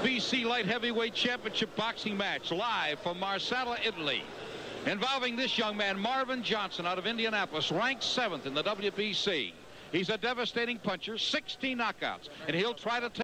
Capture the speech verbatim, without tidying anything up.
B C Light Heavyweight Championship boxing match live from Marsala, Italy, involving this young man, Marvin Johnson, out of Indianapolis, ranked seventh in the W B C. He's a devastating puncher, sixteen knockouts, and he'll try to take